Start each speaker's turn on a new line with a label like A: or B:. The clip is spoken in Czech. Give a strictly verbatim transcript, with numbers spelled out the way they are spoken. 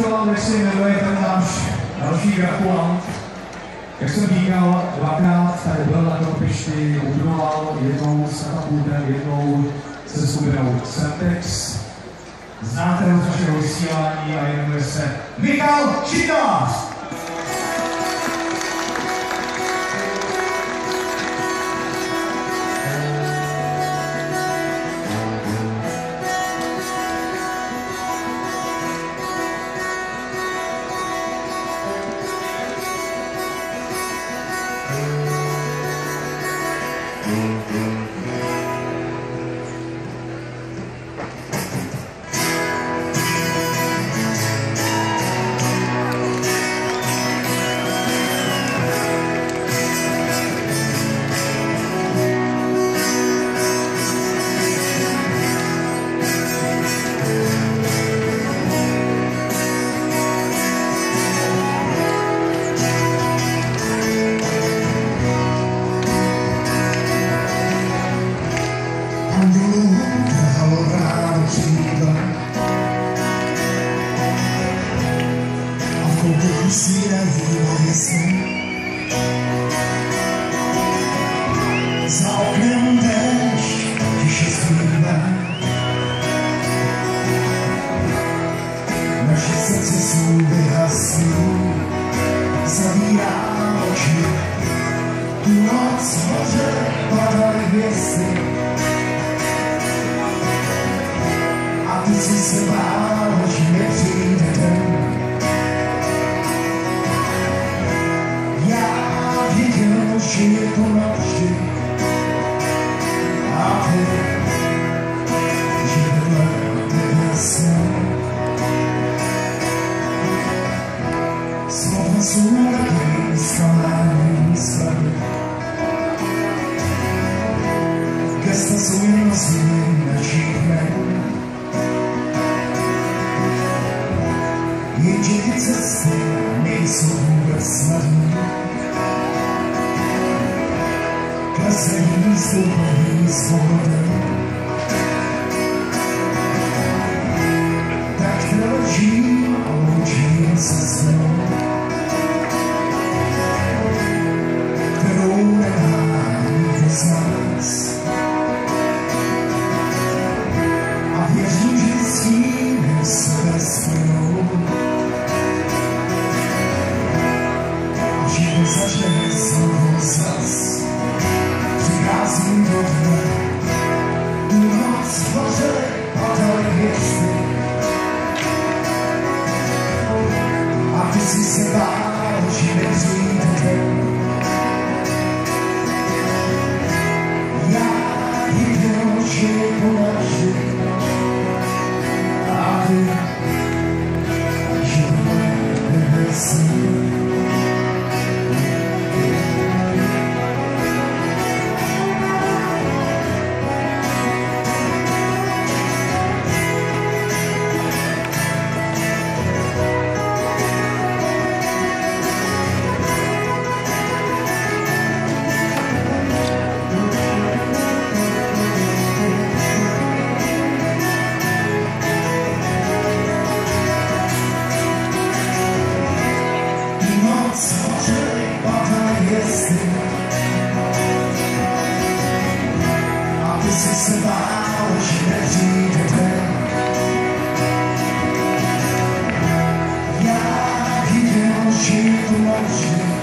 A: pokračoval, než si jmenuje ten náš další gratulant. Jak jsem říkal, dvakrát tady byl na kropišti, ubudoval jednou s katapultem, jednou se skupinou Semtex. Znáte ho z našeho vysílání a jmenuje se Michal Šindář.
B: Za oknem déšť tiše zpívá, naše srdce jsou vyhaslí, zavírá oči, tu noc hoře padaly hvězdy a ty si se bál, že nepřijde den. Viděl, že je to navždy a ty, že vedle tebe jsem. Slova jsou taky skalání slavy, gesta jsou jen ozvěny našich jmen. Jenže ty cesty nejsou vůbec snadné, klesají stoupají svobodem. Tak trvačím a loučím se s mnou, kterou nemá nikdo z nás. A věřím, že s tím sebe spojnou a všechno začne znovu zas. Přicházím do dne, tu noc hoře padaly hvězdy a ty si se bál, že nepřijde den. Já viděl, že je to navždy a ty, že tebe jsem. A ty si se bál, že nepřijde den. Já viděl, že je to navždy